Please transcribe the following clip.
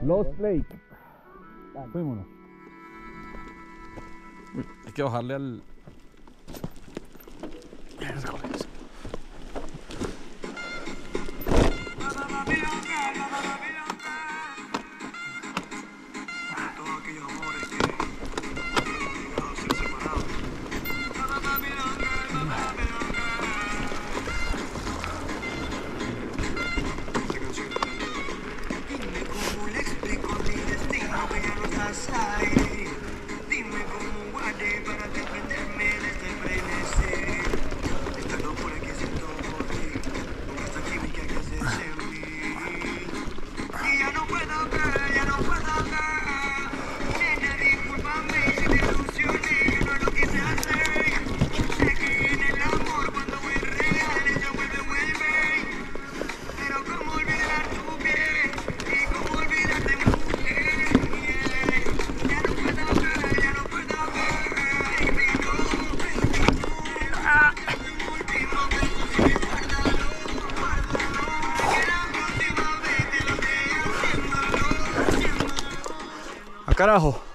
Lost Lake. Fuímonos. Uy, hay que bajarle al... Dime cómo guardé para desprenderme de este frenesí. Esta locura que siento por ti, con esta química que haces en mí. Y ya no puedo ver, ya no puedo ver. Nena, discúlpame si te ilusioné, yo no lo quise hacer. Sé que en el amor cuando es real ella vuelve. Pero cómo olvidar tu piel y cómo olvidarte mujer. Ya no puedo ver, ya no puedo ver. Y mi no. Último beso, sí, guárdalo. Que la última vez te lo estoy haciéndolo. ¡A carajo!